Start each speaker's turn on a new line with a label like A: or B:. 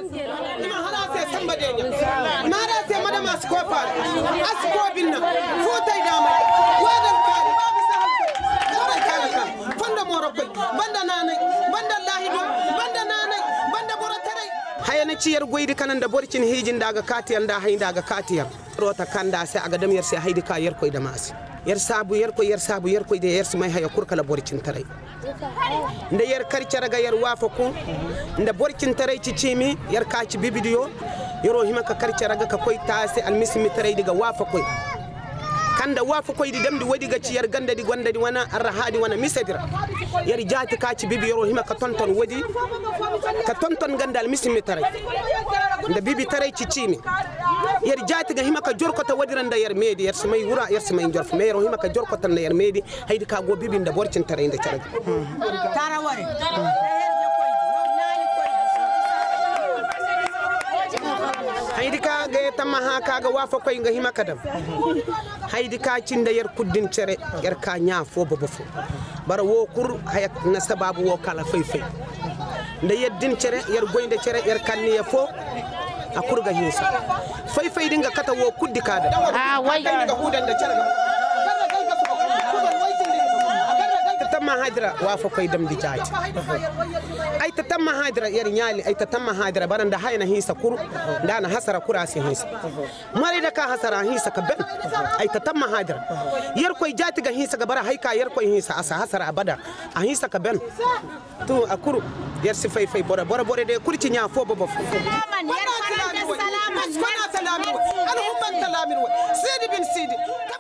A: ما هلا سامبا دينيا ما هلا مدام اسكوفا اسكوبينا فوتاي دامي وادم كاري بابي سهل فند موركل بند ناني بند الله دو بند ناني بند بورتري hayana ciyar goydi kanan da borcin hijin daga katiyan da hayin daga katiyan rota kanda sai aga damiyar sai haidi ka yar koy da masi yar sabu yar koy da yar mai haya kurkala borcin tarai nda yar karcara ga yar wafa ku nda borcin tarai cicimi yar kaci bibidiyo yaro hima ka karcara ga ka koy ta sai almismi tarai diga wafa koy kanda wafa koy di damdi wadi ga ciyar ganda di gonda di wana arhadi wana misadir yar jati kaci bibi yaro hima ka tonton wadi ka tonton ganda almismi tarai nda bibi tarai cicimi yar jati ga hima ka jorkota wadiranda yar medi yar samay wura yar samay jorf me yaro hima ka jorkota na yar medi haydi ka go bibi nda borcin tarai nda caraga tara wari haydi ka ga tamma ha ka ga wafa koy nga hima kadam haydi ka cinda yar kuddin cere yar ka nya fo bobo fo bara wo kur hayat na sababu wo kala fay nda yeddin cere yar goynde cere yar kanniye fo akurga hinsa fay dinga kata wo kuddi kada dinga hudan da cere tamma hadra wafa koy dam di jaati ay tatamma hadra yar nyaali ay tatamma hadra baranda hayna hisa kuru dana hasara kurasi hisa mari da ka hasara hisa ka ben ay tatamma hadra yar koy jaati ga hisa ga bara hayka yar koy hisa asa hasara abada a hisa ka ben to akuru yar si fay bora de kurci nya fo bobo fo man yar salama salamu alhumman talamin sidi bin sidi